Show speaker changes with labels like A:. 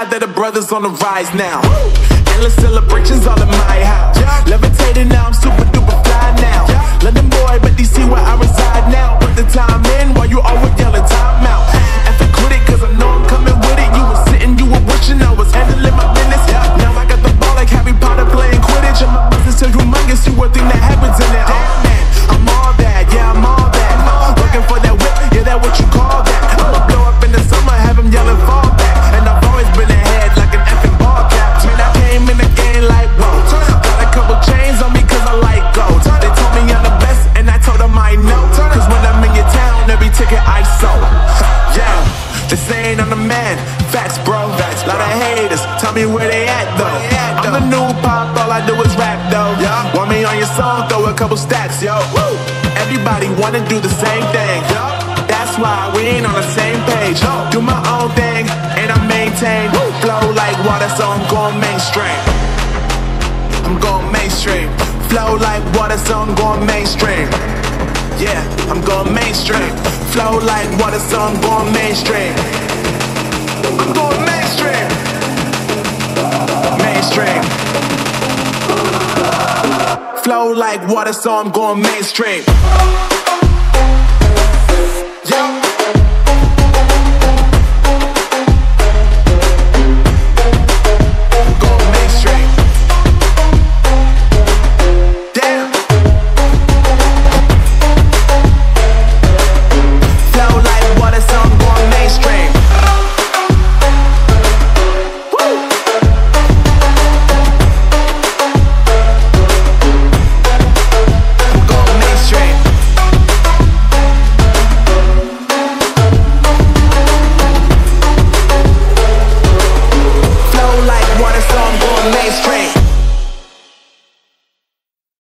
A: that the brothers on the rise now. Endless celebrations all in my house. Levitating now, I'm super duper fly now. London boy, but DC where I reside now. Put the time in while you always yelling time out. And to quit it, cause I know I'm coming with it. You were sitting, you were wishing I was handling my business. Now I got the ball like Harry Potter playing Quidditch. And my business is humongous, you would think that happens in it. Oh man, I'm all that, yeah, I'm all that. Looking for that whip, yeah, that what you call that. I'ma blow up in the summer, have him yelling fall back. And I've always been ahead like an effing ball cap. Man, I came in the game like, whoa. Got a couple chains on me cause I like gold. They told me I'm the best and I told them I know. Cause when I'm in your town, every ticket I sold. Yeah, this ain't on the man. Facts, bro. Lot of haters, tell me where they at though. I'm the new pop, all I do is rap though. Want me on your song, throw a couple stacks, yo. Everybody wanna do the same thing. That's why we ain't on the same page. Do my own thing and I maintain. Flow like water, so I'm going mainstream. I'm going mainstream. Flow like water, so I'm going mainstream. Yeah, I'm going mainstream. Flow like water, so I'm going mainstream. I'm going mainstream. Mainstream. Flow like water, so I'm going mainstream. Yeah. Mainstream.